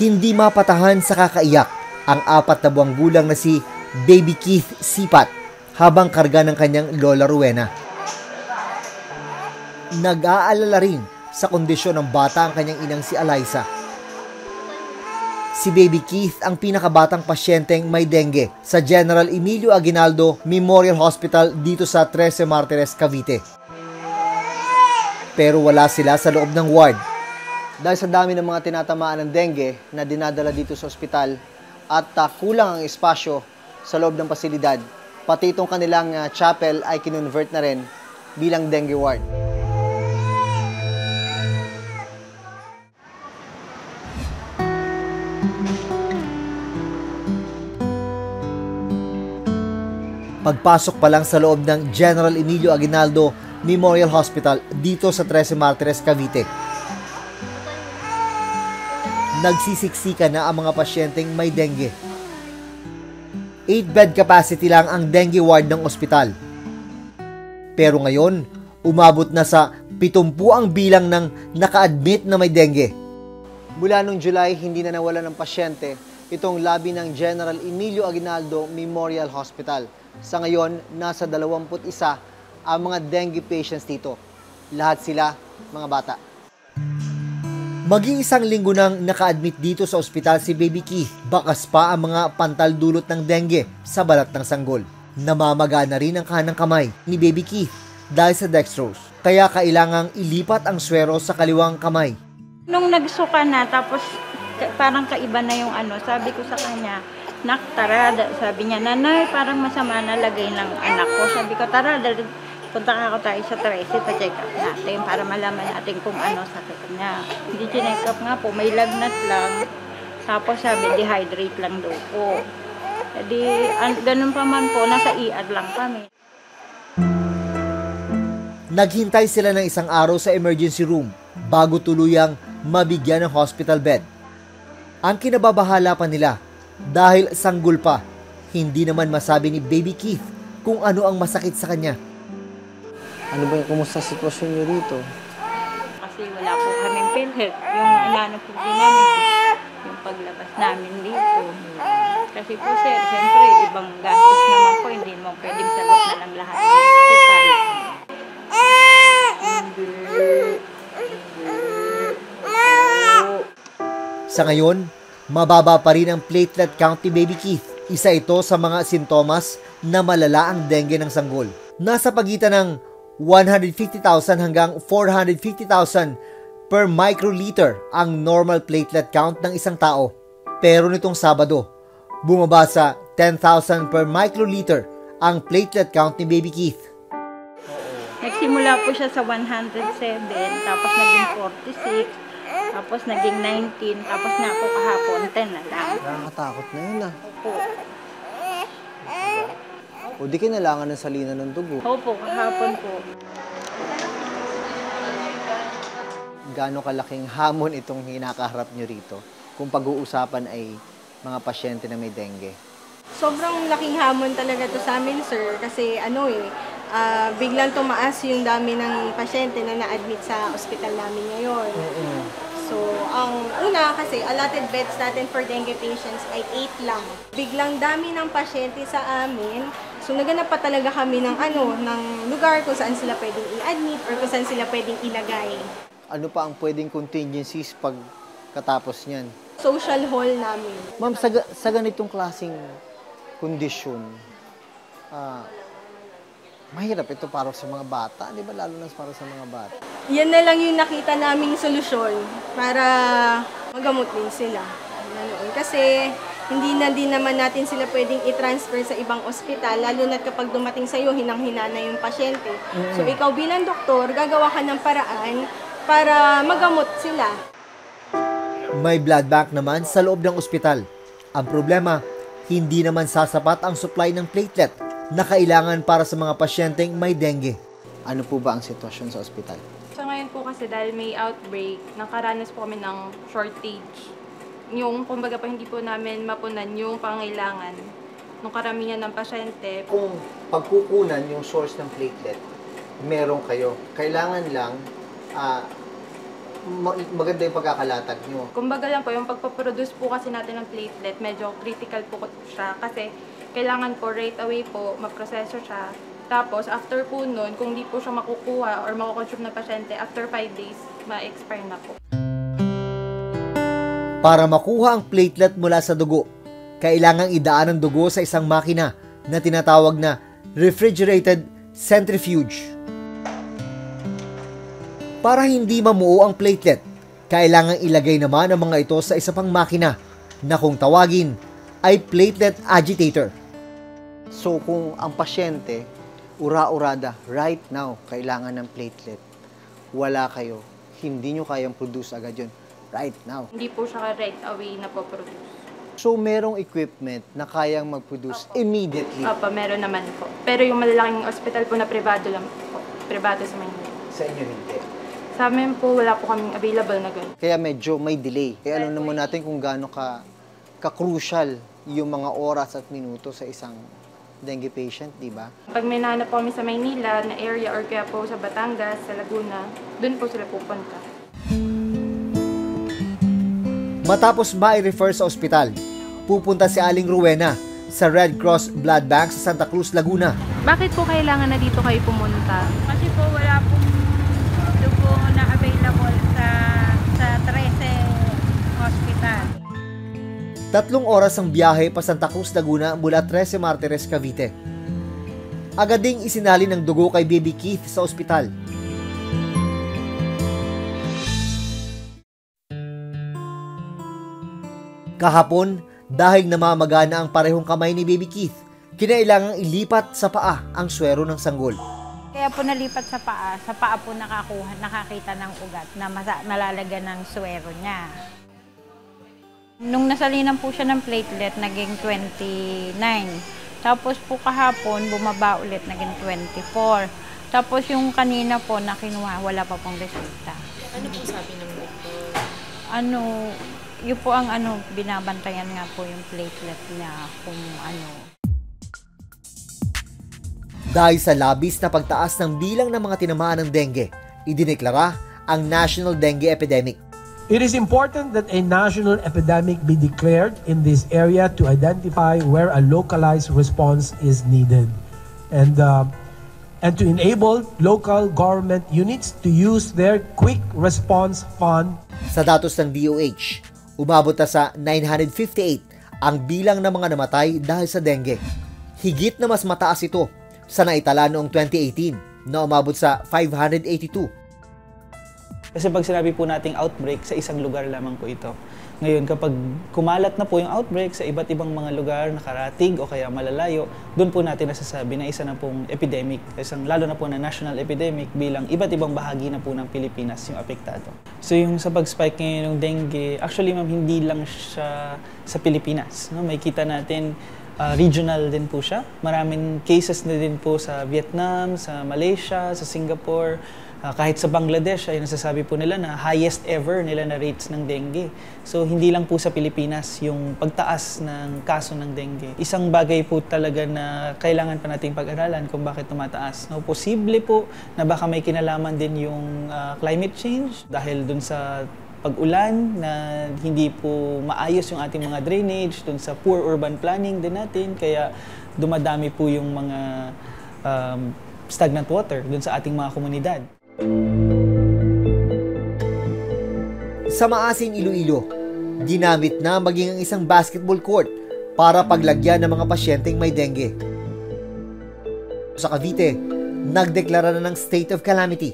Hindi mapatahan sa kakaiyak ang 4 na buwang gulang na si Baby Keith Sipat habang karga ng kanyang Lola Rowena. Nag-aalala rin sa kondisyon ng bata ang kanyang inang si Eliza. Si Baby Keith ang pinakabatang pasyenteng may dengue sa General Emilio Aguinaldo Memorial Hospital dito sa 13 Martires, Cavite. Pero wala sila sa loob ng ward. Dahil sa dami ng mga tinatamaan ng dengue na dinadala dito sa ospital at kulang ang espasyo sa loob ng pasilidad, pati itong kanilang chapel ay kinonvert na rin bilang dengue ward. Pagpasok pa lang sa loob ng General Emilio Aguinaldo Memorial Hospital dito sa 13 Martires, Cavite, nagsisiksika na ang mga pasyenteng may dengue. 8-bed capacity lang ang dengue ward ng ospital. Pero ngayon, umabot na sa 70 ang bilang ng naka-admit na may dengue. Mula noong July, hindi na nawalan ng pasyente itong labi ng General Emilio Aguinaldo Memorial Hospital. Sa ngayon, nasa 21 ang mga dengue patients dito. Lahat sila mga bata. Mag-iisang linggo nang naka-admit dito sa ospital si Baby Keith, bakas pa ang mga pantal dulot ng dengue sa balat ng sanggol. Namamaga na rin ang kanang kamay ni Baby Keith dahil sa dextrose, kaya kailangang ilipat ang swero sa kaliwang kamay. Nung nagsuka na, tapos parang kaiba na yung sabi ko sa kanya, "Nak, tara," sabi niya, "Nanay, parang masama na lagay ng anak ko." Sabi ko, "Tara, punta ka tayo sa 13, pa-check up natin para malaman natin kung ano sakit niya." Hindi check up nga po, may lagnat lang. Tapos sabi, dehydrate lang daw po. Ganun pa man po, nasa ER lang kami. Naghintay sila ng isang araw sa emergency room bago tuluyang mabigyan ng hospital bed. Ang kinababahala pa nila, dahil sanggol pa, hindi naman masabi ni Baby Keith kung ano ang masakit sa kanya. Ano ba yung kumusta sitwasyon niyo rito? Kasi wala po kaming PhilHealth. Yung inano po din namin, yung paglabas namin dito. Kasi po sir, siyempre, ibang gastos naman po, hindi mo pwedeng sagot na lang lahat ng hospital. Sa ngayon, mababa pa rin ang platelet count ni Baby Keith. Isa ito sa mga sintomas na malala ang dengue ng sanggol. Nasa pagitan ng 150,000 hanggang 450,000 per microliter ang normal platelet count ng isang tao. Pero nitong Sabado, bumaba sa 10,000 per microliter ang platelet count ni Baby Keith. Nagsimula po siya sa 107, tapos naging 46, tapos naging 19, tapos na po kahapon 10 na lang. Nakakatakot na yun Opo. O di kailangan ng salina ng dugo. Opo, kahapon po. Gaano kalaking hamon itong hinakaharap nyo rito kung pag-uusapan ay mga pasyente na may dengue? Sobrang laking hamon talaga to sa amin, sir, kasi biglang tumaas yung dami ng pasyente na na-admit sa ospital namin ngayon. So, ang una kasi, allotted beds natin for dengue patients ay 8 lang. Biglang dami ng pasyente sa amin. So, naganap pa talaga kami ng lugar kung saan sila pwedeng i-admit or kung saan sila pwedeng ilagay. Ano pa ang pwedeng contingencies pag katapos niyan? Social hall namin. Ma'am, sa ganitong klaseng kondisyon, mahirap ito para sa mga bata, di ba? Lalo na para sa mga bata. Yan na lang yung nakita naming solusyon para magamot din sila. Kasi hindi na din naman natin sila pwedeng i-transfer sa ibang ospital, lalo na kapag dumating sa'yo, hinang-hina na yung pasyente. So ikaw bilang doktor, gagawa ka ng paraan para magamot sila. May blood bank naman sa loob ng ospital. Ang problema, hindi naman sasapat ang supply ng platelet na kailangan para sa mga pasyenteng may dengue. Ano po ba ang sitwasyon sa ospital? So ngayon po kasi dahil may outbreak, nakaranas po kami ng shortage. Yung kumbaga pa hindi po namin mapunan yung pangailangan ng karamihan ng pasyente. Kung pagkukunan yung source ng platelet, meron kayo. Kailangan lang maganda yung pagkakalatag nyo. Kumbaga lang po, yung pagpaproduce po kasi natin ng platelet, medyo critical po siya kasi kailangan po right away po maproseso siya. Tapos, after po nun, kung di po siya makukuha or makukonsume ng pasyente, after 5 days, ma-expire na po. Para makuha ang platelet mula sa dugo, kailangang idaan ang dugo sa isang makina na tinatawag na refrigerated centrifuge. Para hindi mamuo ang platelet, kailangang ilagay naman ang mga ito sa isa pang makina na kung tawagin ay platelet agitator. So kung ang pasyente, ura-urada, right now, kailangan ng platelet, wala kayo, hindi nyo kayang produce agad yun, right now. Hindi po siya right away na po produce. So merong equipment na kayang mag-produce immediately. Opo, meron naman po. Pero yung malalaking hospital po na privado lang po, privado sa Manila. Sa inyo hindi. Sa amin po, wala po kaming available na gano'n. Kaya medyo may delay. Kaya alam naman natin kung gaano ka-crucial yung mga oras at minuto sa isang dengue patient, di ba? Pag may nahanap po kami sa Maynila na area or kaya po sa Batangas, sa Laguna, doon po sila pupunta. Matapos ma-refer sa ospital, pupunta si Aling Rowena sa Red Cross Blood Bank sa Santa Cruz, Laguna. Bakit po kailangan na dito kayo pumunta? Kasi po wala pong dugo na available sa 13 hospital. 3 oras ang biyahe pa Santa Cruz, Laguna mula 13 Martires, Cavite. Agad ding isinalin ng dugo kay Baby Keith sa ospital. Kahapon, dahil namamagana ang parehong kamay ni Baby Keith, kinailangang ilipat sa paa ang swero ng sanggol. Kaya po nalipat sa paa po nakakita ng ugat na malalagyan ng swero niya. Nung nasalinan po siya ng platelet, naging 29. Tapos po kahapon, bumaba ulit, naging 24. Tapos yung kanina po na kinuha, wala pa pong resulta. Ano po sabi ng doktor? Yun po ang binabantayan nga po yung platelet niya kung ano. Dahil sa labis na pagtaas ng bilang ng mga tinamaan ng dengue, idineklara ang National Dengue Epidemic. It is important that a national epidemic be declared in this area to identify where a localized response is needed and to enable local government units to use their quick response fund. Sa datos ng DOH, umabot na sa 958 ang bilang ng mga namatay dahil sa dengue. Higit na mas mataas ito sa naitala noong 2018 na umabot sa 582. Kasi pag sinabi po nating outbreak, sa isang lugar lamang po ito. Ngayon, kapag kumalat na po yung outbreak sa iba't ibang mga lugar, nakaratig o kaya malalayo, doon po natin nasasabi na isa na pong epidemic, lalo na po na national epidemic bilang iba't ibang bahagi na po ng Pilipinas yung apektado. So yung sa pag-spike ngayon ng dengue, actually ma'am, hindi lang siya sa Pilipinas. No? May kita natin, regional din po siya. Maraming cases na din po sa Vietnam, sa Malaysia, sa Singapore, kahit sa Bangladesh ay nasasabi po nila na highest ever nila na rates ng dengue. So hindi lang po sa Pilipinas yung pagtaas ng kaso ng dengue. Isang bagay po talaga na kailangan pa nating pag-aralan kung bakit tumataas. No, posible po na baka may kinalaman din yung climate change dahil dun sa pag-ulan na hindi po maayos yung ating mga drainage, dun sa poor urban planning din natin, kaya dumadami po yung mga stagnant water dun sa ating mga komunidad. Sa Maasin, Iloilo, ginamit na maging ang isang basketball court para paglagyan ng mga pasyenteng may dengue. Sa Cavite, nagdeklara na ng state of calamity.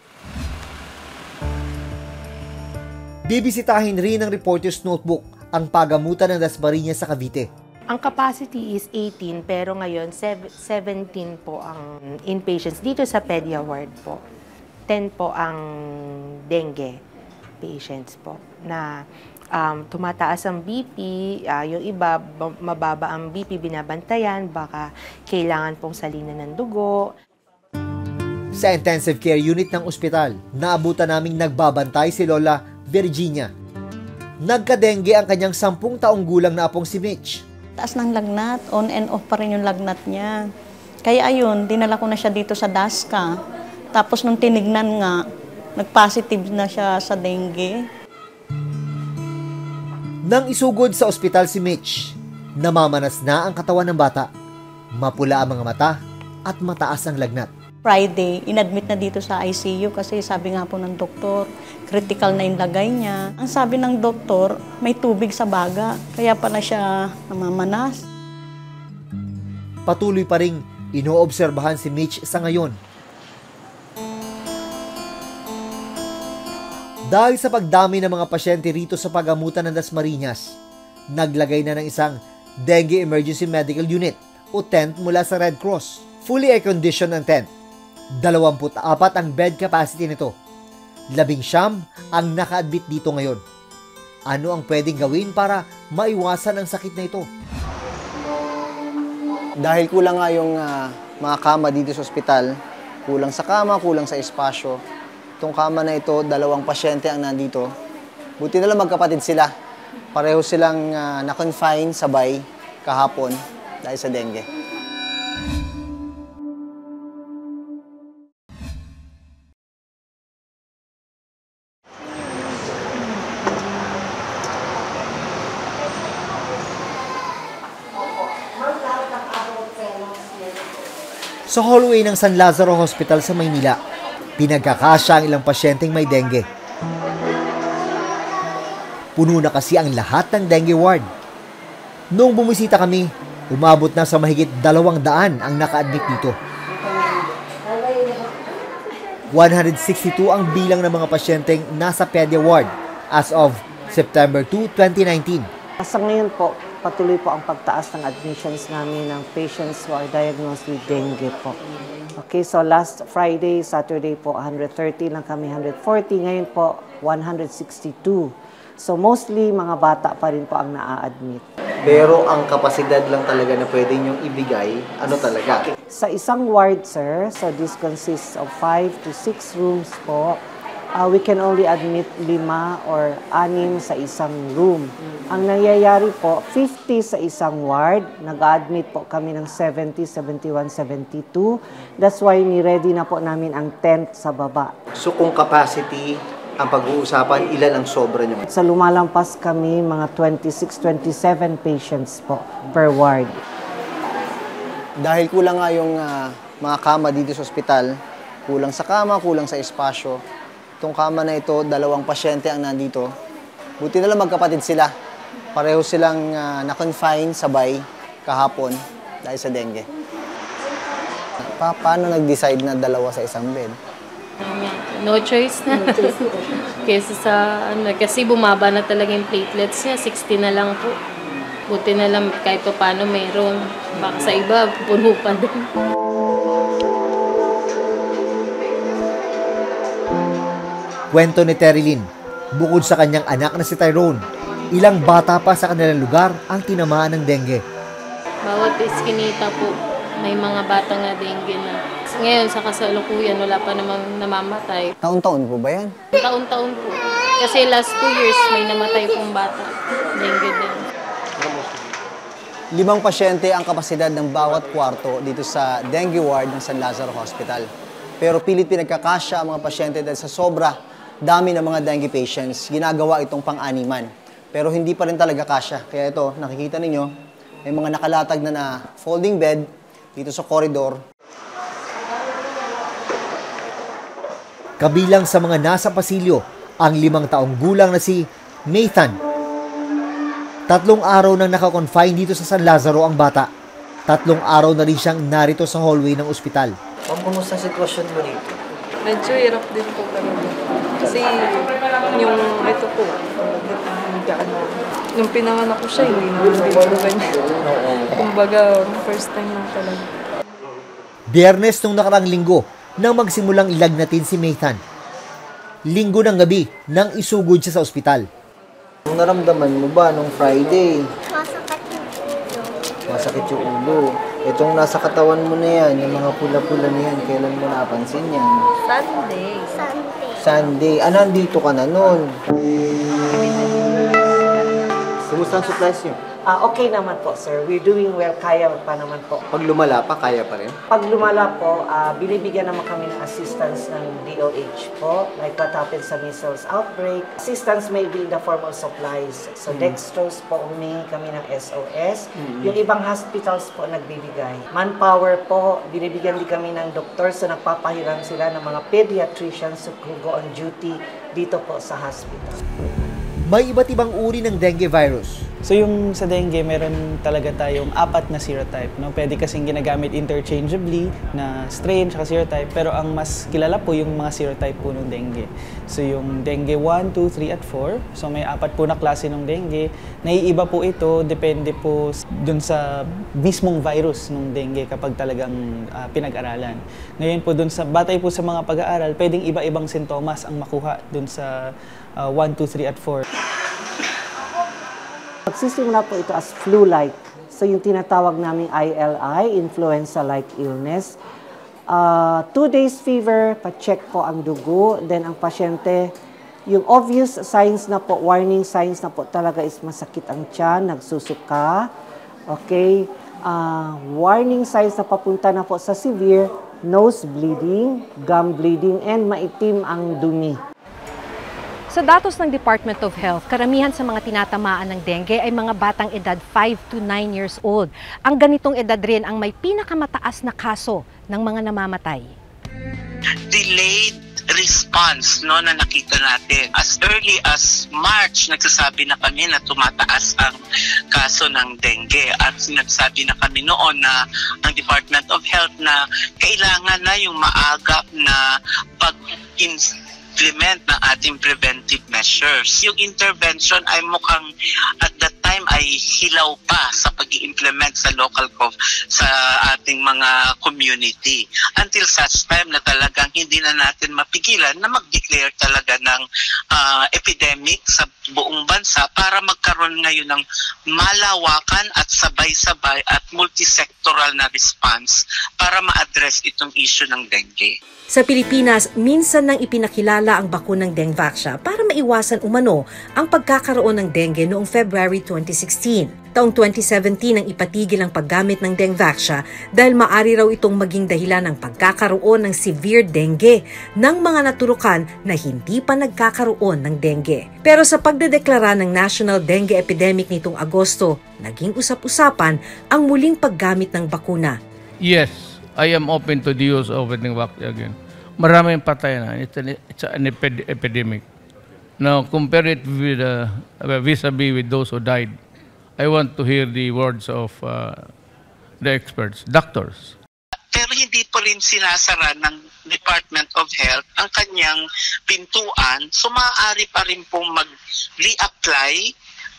Bibisitahin rin ng Reporter's Notebook ang pagamutan ng Dasmariñas sa Cavite. Ang capacity is 18 pero ngayon 17 po ang inpatients dito sa pedia ward po. 10 po ang dengue patients po na tumataas ang BP, yung iba mababa ang BP, binabantayan, baka kailangan pong salinan ng dugo. Sa intensive care unit ng ospital, naabutan naming nagbabantay si Lola Virginia. Nagka-dengue ang kanyang 10 taong gulang na apong si Mitch. Taas ng lagnat, on and off pa rin yung lagnat niya. Kaya ayun, dinala ko na siya dito sa DASCA. Tapos nung tinignan nga, Nag-positive na siya sa dengue. Nang isugod sa ospital si Mitch, namamanas na ang katawan ng bata. Mapula ang mga mata at mataas ang lagnat. Friday, inadmit na dito sa ICU kasi sabi nga po ng doktor, critical na yung lagay niya. Ang sabi ng doktor, may tubig sa baga, kaya pala siya namamanas. Patuloy pa ring inoobserbahan si Mitch sa ngayon. Dahil sa pagdami ng mga pasyente rito sa pagamutan ng Dasmariñas, naglagay na ng isang Dengue Emergency Medical Unit o tent mula sa Red Cross. Fully air-conditioned ang tent. 24 ang bed capacity nito. 19 ang naka-admit dito ngayon. Ano ang pwedeng gawin para maiwasan ang sakit na ito? Dahil kulang nga yung mga kama dito sa ospital, kulang sa kama, kulang sa espasyo. Itong kama na ito, 2 pasyente ang nandito. Buti na lang magkapatid sila. Pareho silang na-confine sabay kahapon dahil sa dengue. Sa hallway ng San Lazaro Hospital sa Maynila, pinagkakasya ang ilang pasyenteng may dengue. Puno na kasi ang lahat ng dengue ward. Noong bumisita kami, umabot na sa mahigit 200 ang naka-admit dito. 162 ang bilang ng mga pasyenteng nasa pedia ward as of September 2, 2019. Sa ngayon po, patuloy po ang pagtaas ng admissions namin ng patients who are diagnosed with dengue po. Okay, so last Friday, Saturday po, 130 lang kami, 140. Ngayon po, 162. So mostly, mga bata pa rin po ang naa-admit. Pero ang kapasidad lang talaga na pwede niyong ibigay, ano talaga? Sa isang ward, sir, so this consists of 5 to 6 rooms po. We can only admit 5 or 6 sa isang room. Ang nangyayari po, 50 sa isang ward. Nag-admit po kami ng 70, 71, 72. That's why ni-ready na po namin ang tent sa baba. So kung capacity ang pag-uusapan, ilan ang sobra niyo? Sa lumalampas kami, mga 26, 27 patients po per ward. Dahil kulang nga yung mga kama dito sa ospital, kulang sa kama, kulang sa espasyo. Itong kama na ito, 2 pasyente ang nandito. Buti na lang magkapatid sila. Pareho silang na-confine sabay kahapon dahil sa dengue. Paano nag-decide na 2 sa isang bed? No choice na. Kesa sa kasi bumaba na talaga yung platelets niya, 60 na lang po. Buti na lang kahit pa paano mayroon. Baka sa iba, puno pa din. Kwento ni Terilyn, bukod sa kanyang anak na si Tyrone, ilang bata pa sa kanilang lugar ang tinamaan ng dengue. Bawat iskinita po, may mga bata nga dengue na. Ngayon, sa kasalukuyan, wala pa namang namamatay. Taon-taon po ba yan? Taon-taon po. Kasi last 2 years, may namatay pong bata. Dengue din. 5 pasyente ang kapasidad ng bawat kwarto dito sa dengue ward ng San Lazaro Hospital. Pero pilit pinagkakasya ang mga pasyente dahil sa sobra dami ng mga dengue patients, ginagawa itong pang-animan. Pero hindi pa rin talaga kasya. Kaya ito, nakikita ninyo, may mga nakalatag na folding bed dito sa corridor. Kabilang sa mga nasa pasilyo, ang 5 taong gulang na si Nathan. 3 araw nang nakakonfine dito sa San Lazaro ang bata. 3 araw na rin siyang narito sa hallway ng ospital. Kumusta ang sitwasyon mo dito? Medyo hirap din po talaga. Kasi yung ito po, nung pinanganak ko siya, hindi po ganyan. Kumbaga, first time lang talaga. Biyernes nung nakarang linggo, nang magsimulang ilagnatin si Nathan. Linggo ng gabi, nang isugod siya sa ospital. Anong naramdaman mo ba nung Friday? Masakit yung ulo. Masakit yung ulo. Itong nasa katawan mo na yan, yung mga pula-pula na yan, kailan mo napansin yan? Sunday. Nandito ka na nun. Kumusta ang supplies niyo? Okay naman po, sir. We're doing well. Kaya pa naman po. Pag lumala pa, kaya pa rin? Pag lumala po, binibigyan naman kami ng assistance ng DOH po, like what happened sa measles outbreak. Assistance may be in the form of supplies. So, dextrose po, humingi kami ng SOS. Yung ibang hospitals po nagbibigay. Manpower po, binibigyan din kami ng doktor, so nagpapahiram sila ng mga pediatricians who go on duty dito po sa hospital. May iba't ibang uri ng dengue virus. So yung sa dengue, meron talaga tayong 4 na serotype. No? Pwede kasing ginagamit interchangeably na strain at serotype, pero ang mas kilala po yung mga serotype po ng dengue. So yung dengue 1, 2, 3 at 4. So may 4 po na klase ng dengue. Naiiba po ito, depende po dun sa mismong virus ng dengue kapag talagang pinag-aralan. Ngayon po, batay po sa mga pag-aaral, pwedeng iba-ibang sintomas ang makuha dun sa 1, 2, 3 at 4. Magsisimula po ito as flu-like. So yung tinatawag naming ILI, influenza-like illness. 2 days fever, pa-check po ang dugo. Then ang pasyente, yung obvious signs na po, warning signs na po talaga is masakit ang tiyan, nagsusuka. Okay? Warning signs na papunta na po sa severe, nose bleeding, gum bleeding, and maitim ang dumi. Sa datos ng Department of Health, karamihan sa mga tinatamaan ng dengue ay mga batang edad 5 to 9 years old. Ang ganitong edad rin ang may pinakamataas na kaso ng mga namamatay. Delayed response na nakita natin. As early as March, nagsasabi na kami na tumataas ang kaso ng dengue at sinasabi na kami noon na ang Department of Health na kailangan na yung maagap na pag-implement ng ating preventive measures. Yung intervention ay mukhang at that time ay hilaw pa sa pag-i-implement sa sa ating mga community. Until such time na talagang hindi na natin mapigilan na mag-declare talaga ng epidemic sa buong bansa para magkaroon ngayon ng malawakan at sabay-sabay at multisectoral na response para ma-address itong issue ng dengue. Sa Pilipinas, minsan nang ipinakilala ang bakunang Dengvaxia para maiwasan umano ang pagkakaroon ng dengue noong February 2016. Taong 2017 nang ipatigil ang paggamit ng Dengvaxia dahil maari raw itong maging dahilan ng pagkakaroon ng severe dengue ng mga naturukan na hindi pa nagkakaroon ng dengue. Pero sa pagdedeklara ng National Dengue Epidemic nitong Agosto, naging usap-usapan ang muling paggamit ng bakuna. Yes, I am open to the use of Dengvaxia again. Maraming patay na. It's an epidemic. Now, compare it with vis-a-vis with those who died. I want to hear the words of the experts, doctors. Pero hindi pa rin sinasara ng Department of Health ang kanyang pintuan, so maaari pa rin pong mag-reapply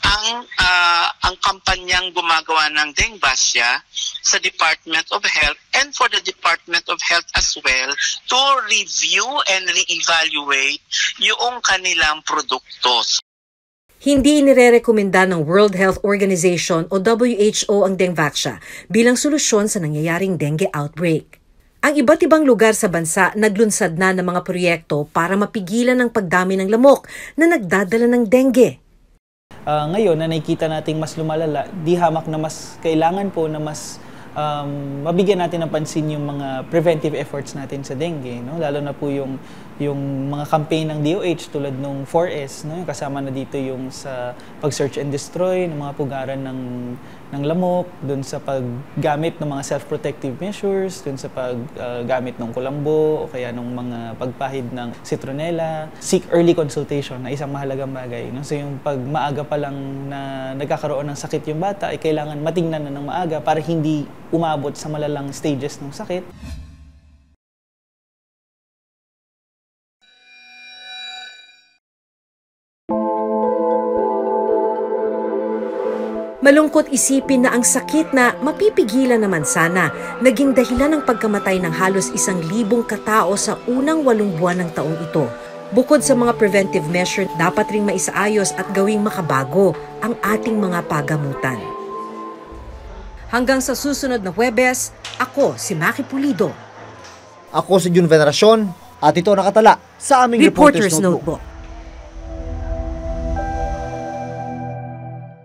ang kampanyang gumagawa ng Dengvaxia sa Department of Health and for the Department of Health as well to review and re-evaluate yung kanilang produkto. Hindi inirerekomenda ng World Health Organization o WHO ang Dengvaxia bilang solusyon sa nangyayaring dengue outbreak. Ang iba't ibang lugar sa bansa naglunsad na ng mga proyekto para mapigilan ang pagdami ng lamok na nagdadala ng dengue. Ngayon na nakikita nating mas lumalala, di hamak na mas kailangan po na mas mabigyan natin ng pansin yung mga preventive efforts natin sa dengue, no? Lalo na po yung mga campaign ng DOH tulad nung 4S, no? Kasama na dito yung sa pag-search and destroy ng mga pugaran ng lamok, dun sa paggamit ng mga self-protective measures, dun sa paggamit ng kulambo o kaya ng mga pagpahid ng citronella. Seek early consultation na isang mahalagang bagay, no? So yung pag maaga pa lang na nagkakaroon ng sakit yung bata ay kailangan matingnan na ng maaga para hindi umabot sa malalang stages ng sakit. Malungkot isipin na ang sakit na mapipigilan naman sana naging dahilan ng pagkamatay ng halos 1,000 katao sa unang 8 buwan ng taong ito. Bukod sa mga preventive measure, dapat ring maisaayos at gawing makabago ang ating mga pagamutan. Hanggang sa susunod na Huwebes, ako si Maki Pulido. Ako si Jun Veneracion at ito nakatala sa aming Reporter's Notebook.